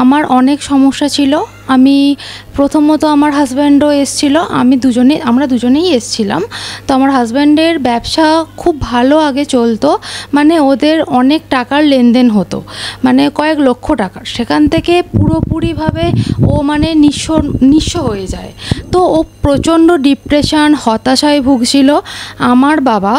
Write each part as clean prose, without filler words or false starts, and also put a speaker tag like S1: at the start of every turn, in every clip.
S1: আমার অনেক সমস্যা ছিল। আমি প্রথমত আমার হাজব্যান্ডও এসেছিল, আমরা দুজনেই এসেছিলাম। তো আমার হাজব্যান্ডের ব্যবসা খুব ভালো আগে চলতো, মানে ওদের অনেক টাকার লেনদেন হতো, মানে কয়েক লক্ষ টাকার। সেখান থেকে পুরোপুরিভাবে ও মানে নিঃস্ব হয়ে যায়। তো ও প্রচণ্ড ডিপ্রেশন, হতাশায় ভুগছিল। আমার বাবা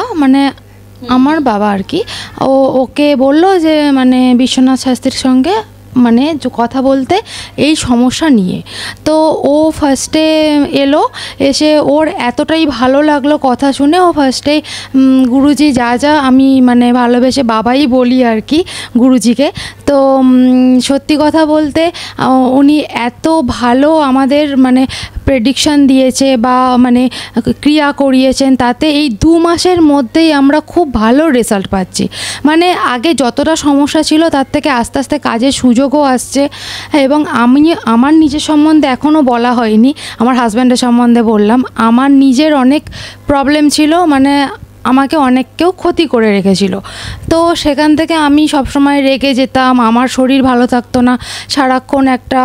S1: আর কি ওকে বলল যে মানে বিশ্বনাথ শাস্ত্রীর সঙ্গে মানে কথা বলতে এই সমস্যা নিয়ে। তো ও ফার্স্টে এলো, এসে ওর এতটাই ভালো লাগলো কথা শুনে, ও ফার্স্টে গুরুজি যা আমি মানে ভালোবেসে বাবাই বলি আর কি গুরুজিকে। তো সত্যি কথা বলতে উনি এত ভালো আমাদের মানে প্রেডিকশান দিয়েছে বা মানে ক্রিয়া করিয়েছেন, তাতে এই 2 মাসের মধ্যেই আমরা খুব ভালো রেজাল্ট পাচ্ছি। মানে আগে যতটা সমস্যা ছিল তার থেকে আস্তে আস্তে কাজের সুযোগও আসছে। এবং আমার নিজের সম্বন্ধে এখনও বলা হয়নি, আমার হাজব্যান্ডের সম্বন্ধে বললাম। আমার নিজের অনেক প্রবলেম ছিল, মানে আমাকে অনেকেও ক্ষতি করে রেখেছিল। তো সেখান থেকে আমি সবসময় রেগে যেতাম, আমার শরীর ভালো থাকতো না, সারাক্ষণ একটা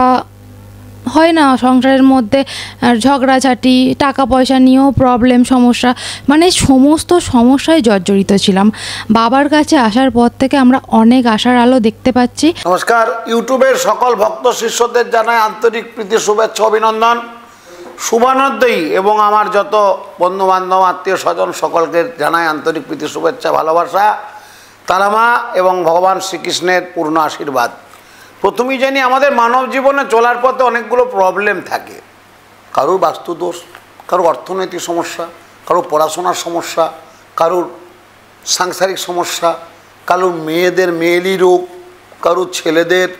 S1: হয় না সংসারের মধ্যে ঝগড়াঝাটি, টাকা পয়সা নিয়েও প্রবলেম, সমস্যা, মানে সমস্ত সমস্যায় জর্জরিত ছিলাম। বাবার কাছে আসার পর থেকে আমরা অনেক আশার আলো দেখতে পাচ্ছি।
S2: নমস্কার, ইউটিউবের সকল ভক্ত শিষ্যদের জানাই আন্তরিক প্রীতি, শুভেচ্ছা, অভিনন্দন, শুভানন্দই। এবং আমার যত বন্ধুবান্ধব, আত্মীয় স্বজন সকলকে জানাই আন্তরিক প্রীতি, শুভেচ্ছা, ভালোবাসা, তারামা এবং ভগবান শ্রীকৃষ্ণের পূর্ণ আশীর্বাদ। প্রথমেই জানি আমাদের মানব জীবনে চলার পথে অনেকগুলো প্রবলেম থাকে। কারোর বাস্তুদোষ, কারোর অর্থনৈতিক সমস্যা, কারোর পড়াশোনার সমস্যা, কারোর সাংসারিক সমস্যা, কারোর মেয়েদের মেয়েলি রোগ, কারোর ছেলেদের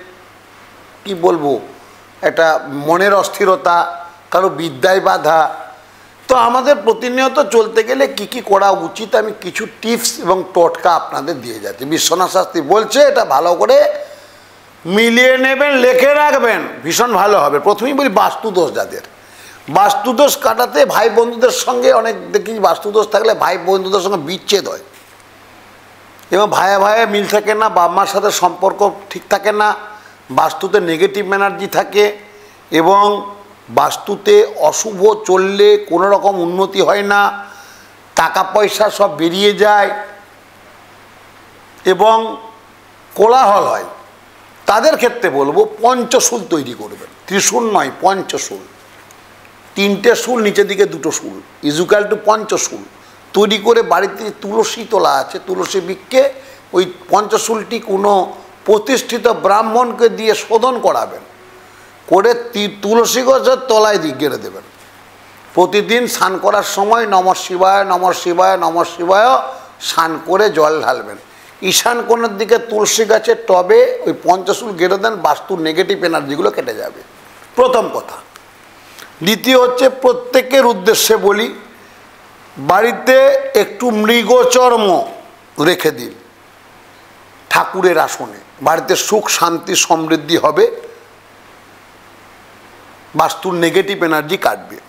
S2: কি বলবো একটা মনের অস্থিরতা, কারো বিদ্যায় বাধা। তো আমাদের প্রতিনিয়ত চলতে গেলে কি করা উচিত, আমি কিছু টিপস এবং টোটকা আপনাদের দিয়ে যাচ্ছি। বিশ্বনাথ শাস্ত্রী বলছে এটা ভালো করে মিলিয়ে নেবেন, লিখে রাখবেন, ভীষণ ভালো হবে। প্রথমেই বলি বাস্তুদোষ, যাদের বাস্তুদোষ কাটাতে ভাই বন্ধুদের সঙ্গে অনেক দেখি বাস্তুদোষ থাকলে ভাই বন্ধুদের সঙ্গে বিচ্ছেদ হয় এবং ভাইয়ে মিল থাকে না, বাবা মার সাথে সম্পর্ক ঠিক থাকে না, বাস্তুতে নেগেটিভ এনার্জি থাকে এবং বাস্তুতে অশুভ চললে কোনো রকম উন্নতি হয় না, টাকা পয়সা সব বেরিয়ে যায় এবং কোলাহল হয়। তাদের ক্ষেত্রে বলবো পঞ্চশূল তৈরি করবেন, ত্রিশূল নয়, পঞ্চশূল। 3টে শুল, নিচের দিকে 2টো শুল, ইজুকাল টু পঞ্চশূল তৈরি করে বাড়িতে তুলসী তোলা আছে, তুলসী বৃক্ষে ওই পঞ্চশূলটি কোনো প্রতিষ্ঠিত ব্রাহ্মণকে দিয়ে শোধন করাবেন, করে তুলসী গাছের তলায় গেড়ে দেবেন। প্রতিদিন স্নান করার সময় নমঃ শিবায় নমঃ শিবায় নমঃ শিবায় স্নান করে জল ঢালবেন। ঈশান কোণের দিকে তুলসী গাছের টবে ওই পঞ্চশূল গেড়ে দেন, বাস্তুর নেগেটিভ এনার্জিগুলো কেটে যাবে, প্রথম কথা। দ্বিতীয় হচ্ছে, প্রত্যেকের উদ্দেশ্যে বলি, বাড়িতে একটু মৃগচর্ম রেখে দিন ঠাকুরের আসনে, বাড়িতে সুখ শান্তি সমৃদ্ধি হবে, বাস্তুর নেগেটিভ এনার্জি কাটবে।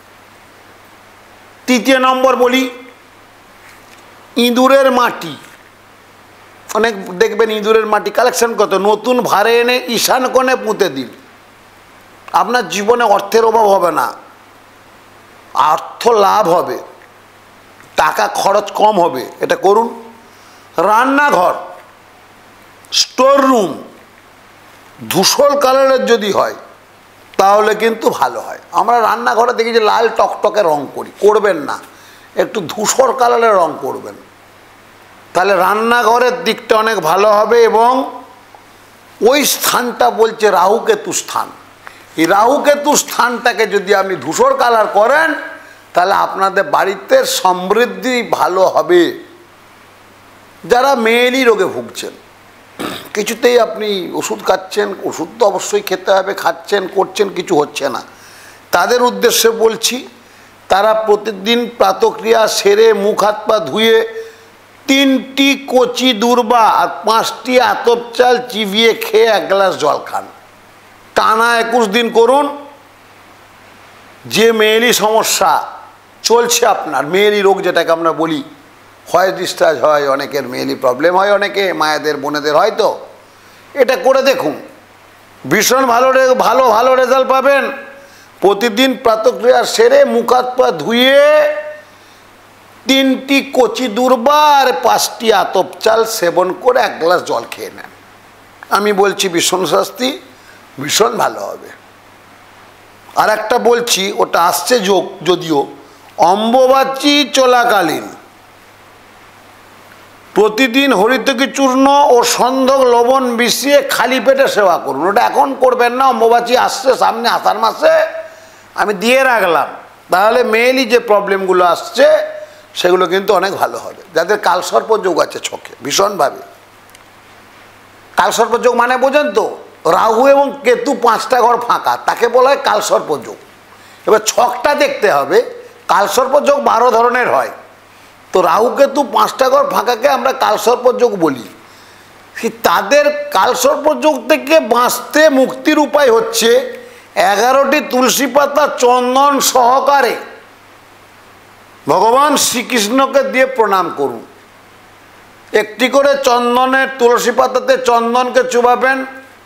S2: তৃতীয় নম্বর বলি, ইঁদুরের মাটি, অনেক দেখবেন ইঁদুরের মাটি কালেকশন কত, নতুন ভারে এনে ঈশান কোণে পুঁতে দিন। আপনার জীবনে অর্থের অভাব হবে না, অর্থ লাভ হবে, টাকা খরচ কম হবে, এটা করুন। রান্নাঘর, স্টোর রুম ধূসর কালারের যদি হয় তাহলে কিন্তু ভালো হয়। আমরা রান্নাঘরে দেখি যে লাল টকটকে রং করি, করবেন না, একটু ধূসর কালারের রং করবেন, তাহলে রান্নাঘরের দিকটা অনেক ভালো হবে। এবং ওই স্থানটা বলছে রাহুকেতু স্থান, এই রাহুকেতু স্থানটাকে যদি আপনি ধূসর কালার করেন তাহলে আপনাদের বাড়িতে সমৃদ্ধি ভালো হবে। যারা মেয়েলি রোগে ভুগছেন, কিছুতেই আপনি ওষুধ খাচ্ছেন, ওষুধ তো অবশ্যই খেতে হবে, খাচ্ছেন, করছেন, কিছু হচ্ছে না, তাদের উদ্দেশ্যে বলছি, তারা প্রতিদিন প্রাতক্রিয়া সেরে মুখ হাত পা ধুয়ে 3টি কচি দূর্বা আর 5টি আতপ চাল চিবিয়ে খেয়ে 1 গ্লাস জল খান, টানা 21 দিন করুন। যে মেয়েলি সমস্যা চলছে আপনার, মেয়েলি রোগ যেটাকে আমরা বলি, হয় ডিসচার্জ হয়, অনেকের মেয়েলি প্রবলেম হয়, অনেকে মায়েদের বোনেদের হয়, তো এটা করে দেখুন, ভীষণ ভালো ভালো রেজাল্ট পাবেন। প্রতিদিন প্রাতঃক্রিয়া সেরে মুখ হাত পা ধুয়ে 3টি কচি দূর্বা আর 5টি আতপ চাল সেবন করে 1 গ্লাস জল খেয়ে নেন। আমি বলছি ভীষণ শাস্তি, ভীষণ ভালো হবে। আর একটা বলছি, ওটা আসছে যোগ, যদিও অম্বুবাচী চলাকালীন প্রতিদিন হরিতকি চূর্ণ ও সন্ধক লবণ মিশিয়ে খালি পেটে সেবা করুন। ওটা এখন করবেন না, অম্বুবাচী আসছে সামনে, আষাঢ় মাসে আমি দিয়ে রাখলাম। তাহলে মেইনলি যে প্রবলেমগুলো আসছে সেগুলো কিন্তু অনেক ভালো হবে। যাদের কালসর্প যোগ আছে ছকে ভীষণভাবে, কালসর্প যোগ মানে বোঝেন তো, রাহু এবং কেতু 5টা ঘর ফাঁকা, তাকে বলা হয় কালসর্প যোগ। এবার ছকটা দেখতে হবে, কালসর্প যোগ 12 ধরনের হয়, তো রাহু কেতু 5টা ঘর ফাঁকাকে আমরা কালসর্প যোগ বলি। তাদের কালসর্প যোগ থেকে বাঁচতে মুক্তির উপায় হচ্ছে 11টি তুলসী পাতা চন্দন সহকারে ভগবান শ্রীকৃষ্ণকে দিয়ে প্রণাম করুন। একটি করে চন্দনের তুলসী পাতাতে চন্দনকে চুবাবেন,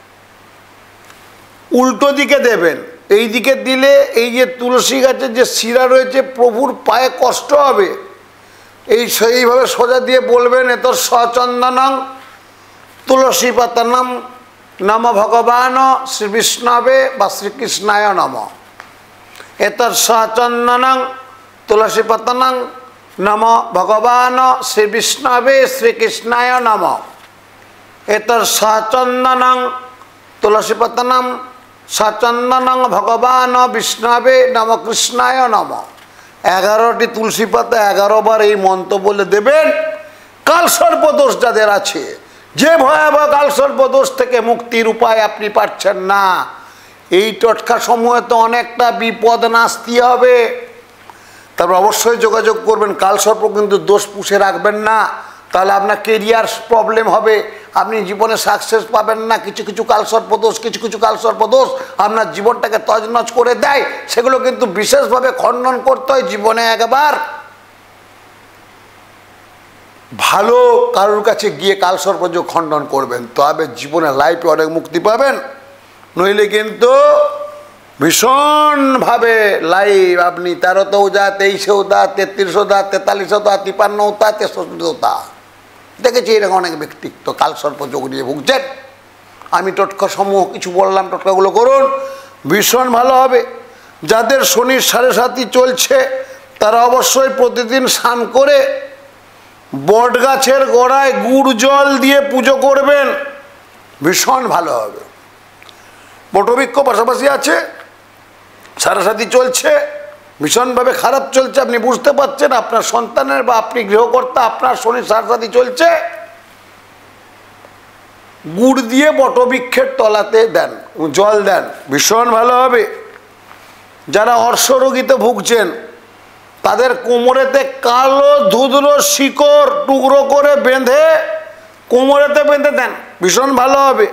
S2: উল্টো দিকে দেবেন। এই দিকে দিলে এই যে তুলসী গাছের যে শিরা রয়েছে প্রভুর পায়ে কষ্ট হবে, সেইভাবে সোজা দিয়ে বলবেন এতর সচন্দনং তুলসী পাতানাম নম ভগবান শ্রীবিষ্ণবে বা শ্রীকৃষ্ণায় নম। এতর সচন্দনং তুলসী পাতানাং নম ভগবান শ্রীবিষ্ণবে শ্রীকৃষ্ণায় নম। এতর সচন্দনং তুলসী পাতানাম সচন্দনং ভগবান বিষ্ণবে নম কৃষ্ণায় নম। 11টি তুলসী পাতা 11 বার এই মন্ত্র বলে দেবেন। কালসর্পদোষ যাদের আছে, যে ভয়াবহ কালসর্পদোষ থেকে মুক্তির উপায় আপনি পাচ্ছেন না, এই টোটকা সমূহে তো অনেকটা বিপদ নাস্তি হবে। তারপর অবশ্যই যোগাযোগ করবেন। কালসর্প কিন্তু দোষ পুষে রাখবেন না, তাহলে আপনার কেরিয়ার প্রবলেম হবে, আপনি জীবনে সাকসেস পাবেন না। কিছু কিছু কালসর্পদোষ আপনার জীবনটাকে তছনছ করে দেয়, সেগুলো কিন্তু বিশেষভাবে খণ্ডন করতে হয় জীবনে একবার। ভালো কারোর কাছে গিয়ে কালসর্পযোগ খণ্ডন করবেন, তবে জীবনে লাইফে অনেক মুক্তি পাবেন। নইলে কিন্তু ভীষণভাবে লাইফ আপনি 13তেও যা, 23এও যা, 33এও যা, 43এও যা, 53ও তা, 63ও তা দেখেছি। এরকম অনেক ব্যক্তিত্ব কালসর্পযোগ নিয়ে ভুগছেন। আমি টোটকা সমূহ কিছু বললাম, টোটকাগুলো করুন, ভীষণ ভালো হবে। যাদের শনির 7.5 চলছে তারা অবশ্যই প্রতিদিন স্নান করে বট গাছের গোড়ায় গুড় জল দিয়ে পুজো করবেন, ভীষণ ভালো হবে। বটবৃক্ষ পাশাপাশি আছে, 7.5 চলছে, ভীষণভাবে খারাপ চলছে, আপনি বুঝতে পারছেন, আপনার সন্তানের বা আপনি গৃহকর্তা, আপনার শনির 7.5 চলছে, গুড় দিয়ে বটবৃক্ষের তলাতে দেন, জল দেন, ভীষণ ভালো হবে। যারা অর্শরোগীতে ভুগছেন তাদের কোমরেতে কালো ধুধুলো শিকড় টুকরো করে বেঁধে কোমরেতে বেঁধে দেন, ভীষণ ভালো হবে।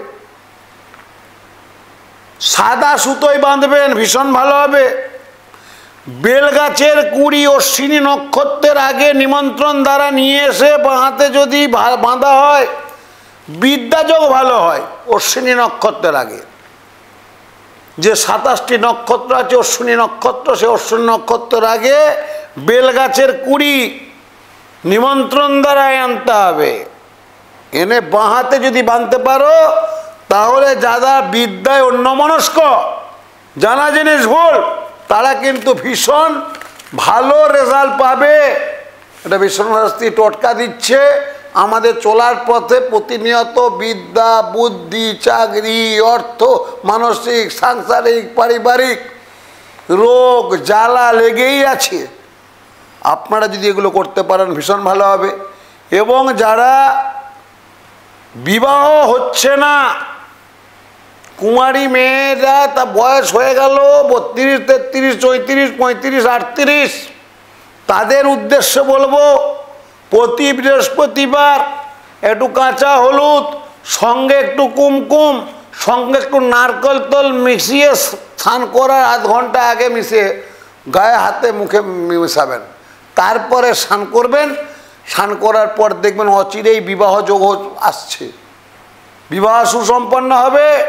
S2: সাদা সুতোয় বাঁধবেন, ভীষণ ভালো হবে। বেলগাছের কুড়ি অশ্বিনী নক্ষত্রের আগে নিমন্ত্রণ দ্বারা নিয়ে এসে হাতে যদি বাঁধা হয় বিদ্যাযোগ ভালো হয়। অশ্বিনী নক্ষত্রের আগে যে 27টি নক্ষত্র আছে অশ্বিনী নক্ষত্র, সে অশ্বিনী নক্ষত্রের আগে বেলগাছের কুড়ি নিমন্ত্রণ দ্বারায় আনতে হবে, এনে বাঁ হাতে যদি বাঁধতে পারো তাহলে যারা বিদ্যায় অন্যমনস্ক, জানা জিনিস ভুল, তারা কিন্তু ভীষণ ভালো রেজাল্ট পাবে। এটা বিশ্বনাথী টোটকা দিচ্ছে। আমাদের চলার পথে প্রতিনিয়ত বিদ্যা, বুদ্ধি, চাকরি, অর্থ, মানসিক, সাংসারিক, পারিবারিক রোগ জ্বালা লেগেই আছে। আপনারা যদি এগুলো করতে পারেন ভীষণ ভালো হবে। এবং যারা বিবাহ হচ্ছে না, কুমারী মেয়েরা, তা বয়স হয়ে গেল 32, 33, 34, 35, 38, তাদের উদ্দেশ্যে বলবো প্রতি বৃহস্পতিবার একটু কাঁচা হলুদ, সঙ্গে একটু কুমকুম, সঙ্গে একটু নারকেল তেল মিশিয়ে স্নান করার আধ ঘন্টা আগে মিশিয়ে গায়ে হাতে মুখে মেশাবেন, তারপরে স্নান করবেন। স্নান করার পর দেখবেন অচিরেই বিবাহ যোগ আসছে, বিবাহ সুসম্পন্ন হবে।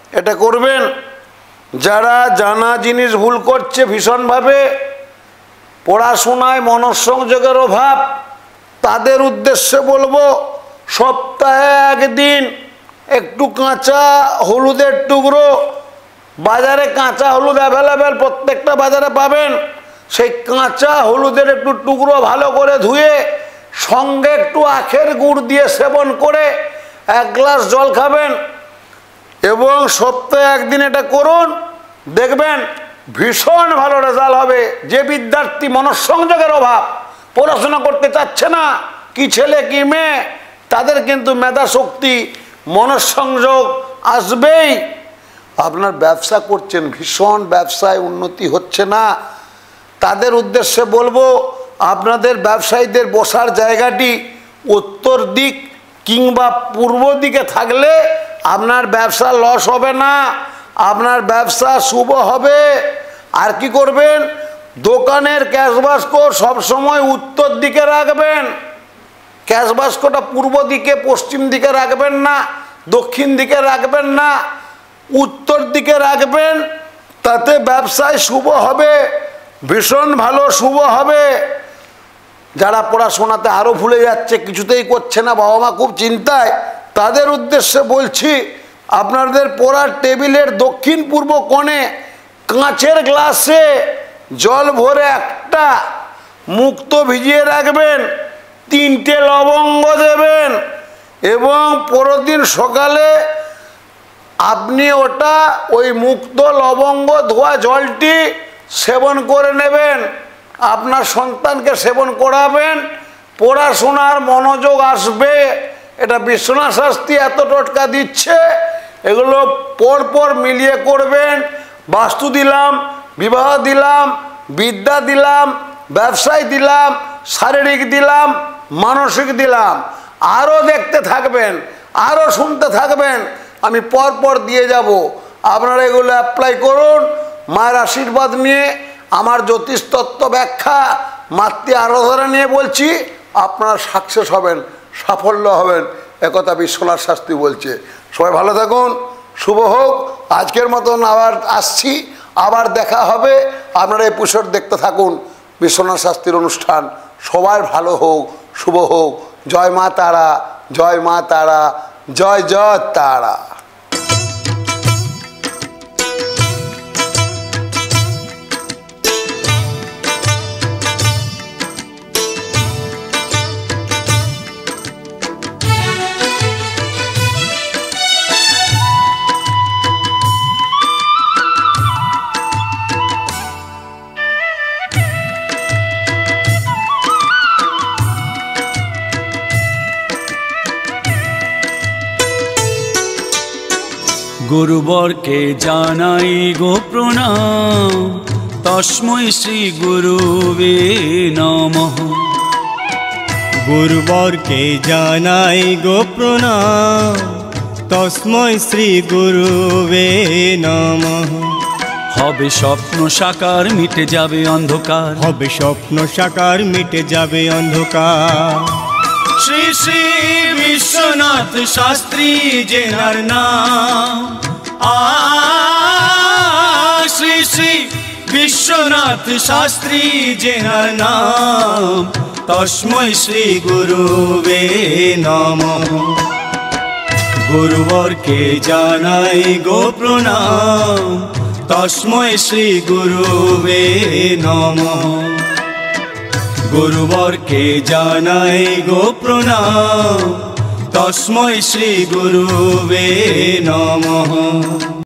S2: এটা করবেন। যারা জানা জিনিস ভুল করছে ভীষণভাবে, পড়াশোনায় মনঃসংযোগের অভাব, তাদের উদ্দেশ্যে বলবো সপ্তাহে একদিন একটু কাঁচা হলুদের টুকরো, বাজারে কাঁচা হলুদ অ্যাভেলেবেল, প্রত্যেকটা বাজারে পাবেন, সেই কাঁচা হলুদের একটু টুকরো ভালো করে ধুয়ে সঙ্গে একটু আখের গুড় দিয়ে সেবন করে 1 গ্লাস জল খাবেন এবং সপ্তাহে একদিন এটা করুন, দেখবেন ভীষণ ভালো রেজাল্ট হবে। যে বিদ্যার্থী মনঃসংযোগের অভাব, পড়াশোনা করতে চাচ্ছে না, কি ছেলে কি মেয়ে, তাদের কিন্তু মেধা শক্তি মনঃসংযোগ আসবেই। আপনার ব্যবসা করছেন, ভীষণ ব্যবসায় উন্নতি হচ্ছে না, তাদের উদ্দেশ্যে বলবো আপনাদের ব্যবসায়ীদের বসার জায়গাটি উত্তর দিক কিংবা পূর্ব দিকে থাকলে আপনার ব্যবসা লস হবে না, আপনার ব্যবসা শুভ হবে। আর কি করবেন, দোকানের ক্যাশ বাস্ক সবসময় উত্তর দিকে রাখবেন, ক্যাশ বাস্কটা পূর্ব দিকে পশ্চিম দিকে রাখবেন না, দক্ষিণ দিকে রাখবেন না, উত্তর দিকে রাখবেন, তাতে ব্যবসায় শুভ হবে, ভীষণ ভালো শুভ হবে। যারা পড়াশোনাতে আরও ভুলে যাচ্ছে, কিছুতেই করছে না, বাবা মা খুব চিন্তায়, তাদের উদ্দেশ্যে বলছি আপনাদের পড়ার টেবিলের দক্ষিণ পূর্ব কোণে কাঁচের গ্লাসে জল ভরে একটা মুক্তো ভিজিয়ে রাখবেন, 3টে লবঙ্গ দেবেন এবং পরের দিন সকালে আপনি ওটা ওই মুক্ত লবঙ্গ ধোয়া জলটি সেবন করে নেবেন, আপনার সন্তানকে সেবন করাবেন, পড়াশোনার মনোযোগ আসবে। এটা বিশ্বনাথ শাস্ত্রী এত টোটকা দিচ্ছে, এগুলো পরপর মিলিয়ে করবেন। বাস্তু দিলাম, বিবাহ দিলাম, বিদ্যা দিলাম, ব্যবসায় দিলাম, শারীরিক দিলাম, মানসিক দিলাম, আরও দেখতে থাকবেন, আরও শুনতে থাকবেন, আমি পরপর দিয়ে যাব। আপনারা এগুলো অ্যাপ্লাই করুন, মায়ের আশীর্বাদ নিয়ে, আমার জ্যোতিষতত্ত্ব ব্যাখ্যা, মাতৃ আরাধনা নিয়ে বলছি, আপনারা সাকসেস হবেন, সাফল্য হবেন, একথা বিশ্বনাথ শাস্ত্রী বলছে। সবাই ভালো থাকুন, শুভ হোক। আজকের মতন আবার আসছি, আবার দেখা হবে। আপনারা এপিসোড দেখতে থাকুন, বিশ্বনাথ শাস্ত্রীর অনুষ্ঠান। সবার ভালো হোক, শুভ হোক। জয় মা তারা, জয় মা তারা, জয় জয় তারা।
S3: গুরুবরকে জানাই গো প্রণাম, তস্मै শ্রী গুরুবে নমঃ।
S4: গুরুবরকে জানাই গো প্রণাম, তস্मै শ্রী গুরুবে নমঃ।
S3: হবে স্বপ্ন সাকার, মিটে যাবে অন্ধকার,
S4: হবে স্বপ্ন সাকার, মিটে যাবে অন্ধকার।
S3: শ্রী শ্রী বিশ্বনাথ শাস্ত্রী জেনার নাম, শ্রী শ্রী বিশ্বনাথ শাস্ত্রী জেনার নাম, তস্मै শ্রী গুরুবে নমঃ। গুরুবরকে জানাই গো প্রণাম, তস্मै শ্রী গুরুবে নমঃ। গুরুবরকে জানাই গো প্রণাম, তস্मै শ্রী গুরুবে নমঃ।